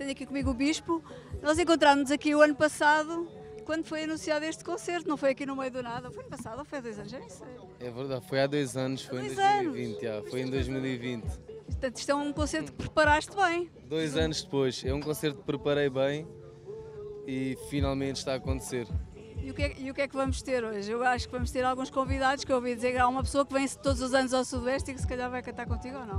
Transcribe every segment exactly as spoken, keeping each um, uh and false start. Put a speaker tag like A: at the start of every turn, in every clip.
A: tenho aqui comigo o Bispo. Nós encontramos-nos aqui o ano passado, quando foi anunciado este concerto, não foi aqui no meio do nada. Foi ano passado ou foi há dois anos? Já nem sei.
B: É verdade, foi há dois anos, foi
A: Dois
B: em dois mil e vinte, já, foi em dois mil e vinte.
A: Portanto, isto é um concerto que preparaste bem.
B: Dois anos depois, é um concerto que preparei bem e finalmente está a acontecer.
A: E o, que é, e o que é que vamos ter hoje? Eu acho que vamos ter alguns convidados, que eu ouvi dizer que há uma pessoa que vem todos os anos ao Sudoeste e que se calhar vai cantar contigo ou não.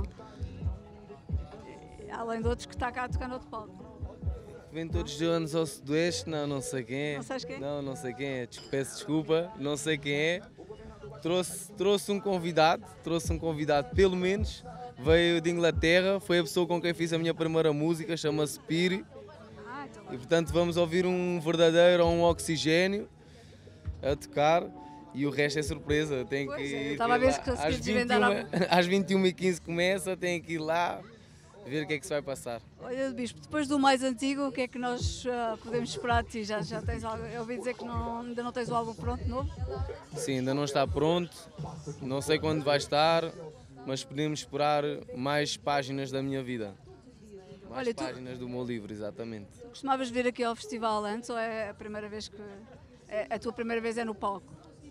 A: Além de outros que está cá a tocar no outro palco.
B: Vem todos os anos ao Sudoeste, não, não sei quem é.
A: Não sabes quem é?
B: Não, não sei quem é, peço desculpa, não sei quem é. Trouxe, trouxe um convidado, trouxe um convidado pelo menos, veio de Inglaterra, foi a pessoa com quem fiz a minha primeira música, chama-se Piri.
A: Ah, então
B: E portanto vamos ouvir um verdadeiro ou um oxigênio a tocar e o resto é surpresa. Tem que
A: Pois é, eu
B: ir
A: estava a ver
B: lá.
A: se conseguia
B: às
A: desvendar
B: vinte e uma, às vinte e uma e quinze começa, tem que ir lá ver o que é que se vai passar.
A: Olha, Bispo, depois do mais antigo, o que é que nós uh, podemos esperar de ti? Já, já tens algo? Eu ouvi dizer que não, ainda não tens o álbum pronto, novo?
B: Sim, ainda não está pronto, não sei quando vai estar, mas podemos esperar mais páginas da minha vida. Mais
A: Olha, tu-
B: páginas do meu livro, exatamente.
A: Costumavas vir aqui ao festival antes ou é a primeira vez que... É, a tua primeira vez é no palco?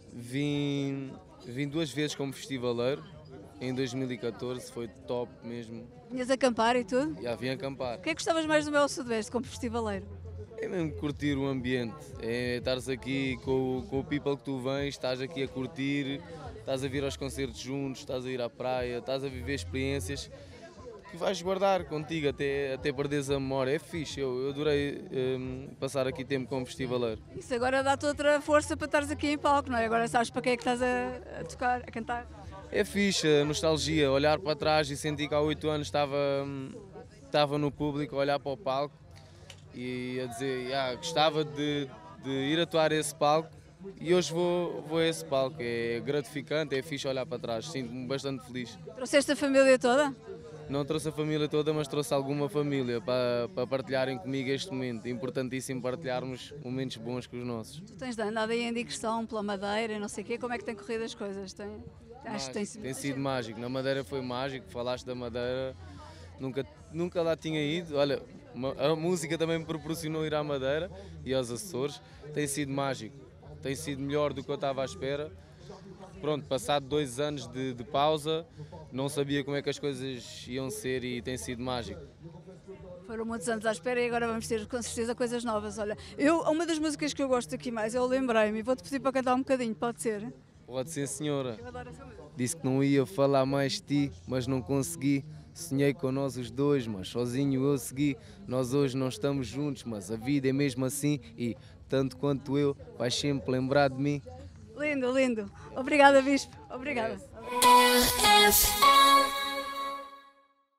B: Vim, vim duas vezes como festivaleiro, em dois mil e catorze, foi top mesmo.
A: Vinhas acampar e tudo?
B: Já vim acampar.
A: O que é que gostavas mais do Mel Sudoeste como festivaleiro?
B: É mesmo curtir o ambiente, é estares aqui com, o- com o people que tu vens, estás aqui a curtir, estás a vir aos concertos juntos, estás a ir à praia, estás a viver experiências que vais guardar contigo até, até perderes a memória. É fixe, eu, eu adorei hum, passar aqui tempo como festivaleiro.
A: Isso agora dá-te outra força para estares aqui em palco, não é? Agora sabes para quem é que estás a, a tocar, a cantar.
B: É fixe, a nostalgia, olhar para trás e sentir que há oito anos estava, hum, estava no público, a olhar para o palco e a dizer, "Ah, gostava de, de ir atuar a esse palco e hoje vou, vou a esse palco." É gratificante, é fixe olhar para trás, sinto-me bastante feliz.
A: Trouxeste a família toda?
B: Não trouxe a família toda, mas trouxe alguma família para, para partilharem comigo este momento. É importantíssimo partilharmos momentos bons com os nossos.
A: Tu tens andado aí em digressão pela Madeira e não sei o quê, como é que tem corrido as coisas? Tem, acho que tem,
B: Tem sido mágico, na Madeira foi mágico, falaste da Madeira, nunca, nunca lá tinha ido. Olha, ma- a música também me proporcionou ir à Madeira e aos Açores, tem sido mágico, tem sido melhor do que eu estava à espera. Pronto, passado dois anos de, de pausa, não sabia como é que as coisas iam ser e tem sido mágico.
A: Foram muitos anos à espera e agora vamos ter com certeza coisas novas. Olha, eu, uma das músicas que eu gosto aqui mais é o Lembrei-me e vou-te pedir para cantar um bocadinho, pode ser?
B: Pode ser, senhora.
A: Eu adoro essa música.
B: Disse que não ia falar mais de ti, mas não consegui. Sonhei com nós os dois, mas sozinho eu segui. Nós hoje não estamos juntos, mas a vida é mesmo assim. E, tanto quanto eu, vais sempre lembrar de mim.
A: Lindo, lindo. Obrigada, Bispo. Obrigada.
C: R F M